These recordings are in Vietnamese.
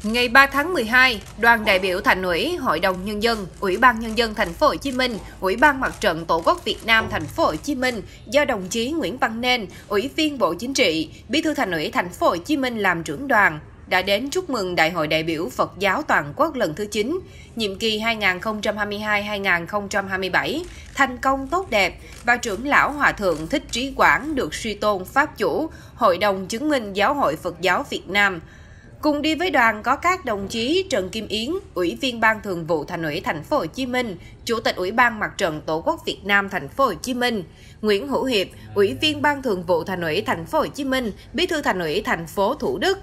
Ngày 3 tháng 12, đoàn đại biểu Thành ủy, Hội đồng Nhân dân, Ủy ban Nhân dân Thành phố Hồ Chí Minh, Ủy ban Mặt trận Tổ quốc Việt Nam Thành phố Hồ Chí Minh do đồng chí Nguyễn Văn Nên, Ủy viên Bộ Chính trị, Bí thư Thành ủy Thành phố Hồ Chí Minh làm trưởng đoàn đã đến chúc mừng Đại hội đại biểu Phật giáo toàn quốc lần thứ 9, nhiệm kỳ 2022-2027 thành công tốt đẹp và trưởng lão Hòa thượng Thích Trí Quảng được suy tôn Pháp chủ Hội đồng chứng minh Giáo hội Phật giáo Việt Nam. Cùng đi với đoàn có các đồng chí Trần Kim Yến, Ủy viên Ban Thường vụ Thành ủy Thành phố Hồ Chí Minh, Chủ tịch Ủy ban Mặt trận Tổ quốc Việt Nam Thành phố Hồ Chí Minh, Nguyễn Hữu Hiệp, Ủy viên Ban Thường vụ Thành ủy Thành phố Hồ Chí Minh, Bí thư Thành ủy Thành phố Thủ Đức.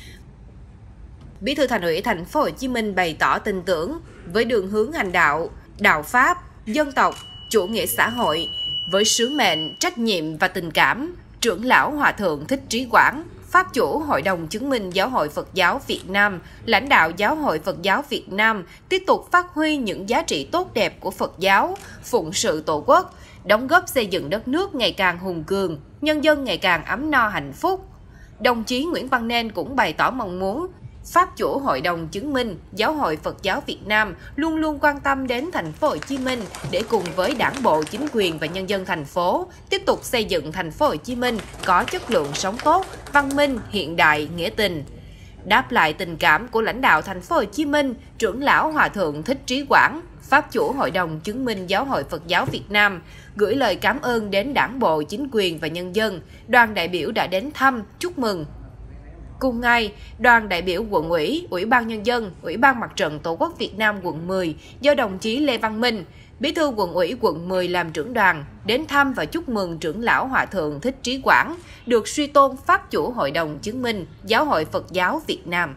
Bí thư Thành ủy Thành phố Hồ Chí Minh bày tỏ tin tưởng với đường hướng hành đạo, đạo pháp, dân tộc, chủ nghĩa xã hội, với sứ mệnh, trách nhiệm và tình cảm, trưởng lão Hòa thượng Thích Trí Quảng, Pháp chủ Hội đồng chứng minh Giáo hội Phật giáo Việt Nam, lãnh đạo Giáo hội Phật giáo Việt Nam tiếp tục phát huy những giá trị tốt đẹp của Phật giáo, phụng sự Tổ quốc, đóng góp xây dựng đất nước ngày càng hùng cường, nhân dân ngày càng ấm no hạnh phúc. Đồng chí Nguyễn Văn Nên cũng bày tỏ mong muốn Pháp chủ Hội đồng chứng minh Giáo hội Phật giáo Việt Nam luôn luôn quan tâm đến Thành phố Hồ Chí Minh để cùng với Đảng bộ, chính quyền và nhân dân thành phố tiếp tục xây dựng Thành phố Hồ Chí Minh có chất lượng sống tốt, văn minh, hiện đại, nghĩa tình. Đáp lại tình cảm của lãnh đạo Thành phố Hồ Chí Minh, trưởng lão Hòa thượng Thích Trí Quảng, Pháp chủ Hội đồng chứng minh Giáo hội Phật giáo Việt Nam, gửi lời cảm ơn đến Đảng bộ, chính quyền và nhân dân, đoàn đại biểu đã đến thăm, chúc mừng. Cùng ngày, đoàn đại biểu quận ủy, Ủy ban Nhân dân, Ủy ban Mặt trận Tổ quốc Việt Nam quận 10 do đồng chí Lê Văn Minh, Bí thư quận ủy quận 10 làm trưởng đoàn, đến thăm và chúc mừng trưởng lão Hòa thượng Thích Trí Quảng, được suy tôn Pháp chủ Hội đồng chứng minh Giáo hội Phật giáo Việt Nam.